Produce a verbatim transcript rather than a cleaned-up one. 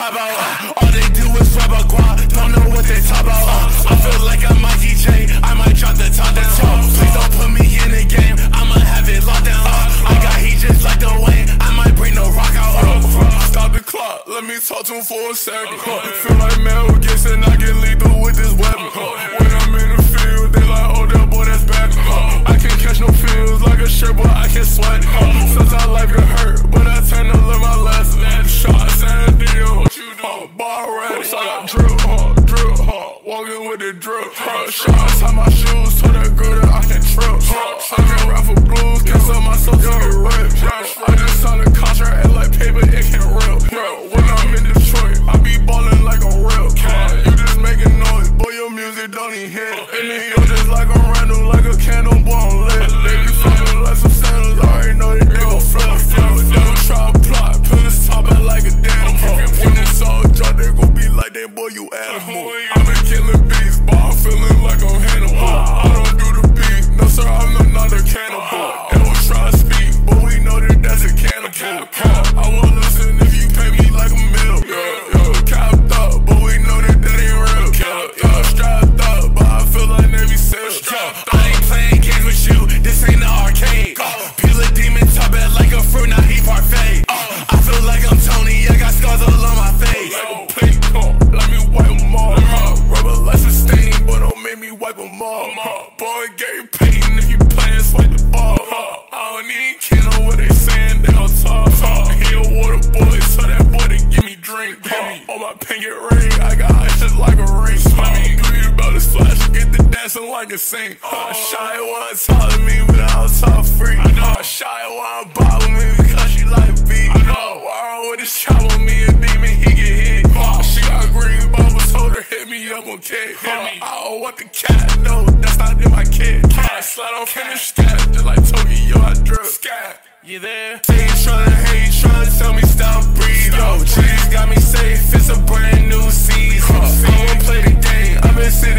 pop out. All they do is rap a guap, don't know what they talk about. I feel like I'm Mikey J, I might drop the top down. Please don't put me in the game, I'ma have it locked down. I got heat just like the Wayne, I might bring the rock out. Stop the clock, let me talk to him for a second. Feel like Mel Gibson, I get lethal with this weapon. When I'm in the field, they like, oh, that boy, that's bad. I can't catch no feels like a shirt, but I can sweat. Sometimes life get hurt, but I tend to learn my lesson. Shots and deal, uh, bar ready. So I got drill, uh, drill, uh, walking with the drill. Uh, shots, tie my shoes to that girl that I can trip. Uh, I can rap for blues, can't sell myself to get ripped. I just signed a contract and like paper, it can rip. When I'm in Detroit, I be ballin' like a real cat. You just making noise, boy, your music don't even hit. And then you're just like a random, like a candle, boy, I'm lit. They be feeling like some sandals, I already know they gon' flip. Never try to plot, put this top out like a damn. When it's all drop, they gon' be like, that boy, you animal. I've been killing beats, but I'm feeling like I'm Hannibal. I don't do the beat, no sir, I'm not a cannibal. They don't try to speak, but we know that that's a cannibal. I won't listen if you pay me like a mill. Yeah, yeah, capped up, but we know that that ain't real. Yeah, yeah, strapped up, but I feel like Navy SEAL. I ain't playing games with you, this ain't the arcade. Peel a demon top it like a fruit, now he parfait. I feel like I'm Tony, I got scars all on my face. Like a plate call, let me wipe them all. Rubber less a stain, but don't make me wipe them all. Boy, Gary Payton, if you playin', swipe the ball. I don't need Kendall, what they saying, they don't talk. He a water boy, so that boy they give me drink. On my pinky ring, I got ice just like a ring. I do you about this flash, get the dancing like a sing. Shy wanna talk to me, but I don't talk free. Shy wanna bother me because she like beat. Why with this chop on me, a demon, he get hit. She got green bubbles, told her hit me up on K. I don't want the cat, no, that's not in my kid. I slide on finish scat, just like Tokyo, I drip. Scat, you there? They tryna hate, tryna tell me stop breathing. Yo, trees got me safe, it's a brand new season. I won't play the game, I've been sitting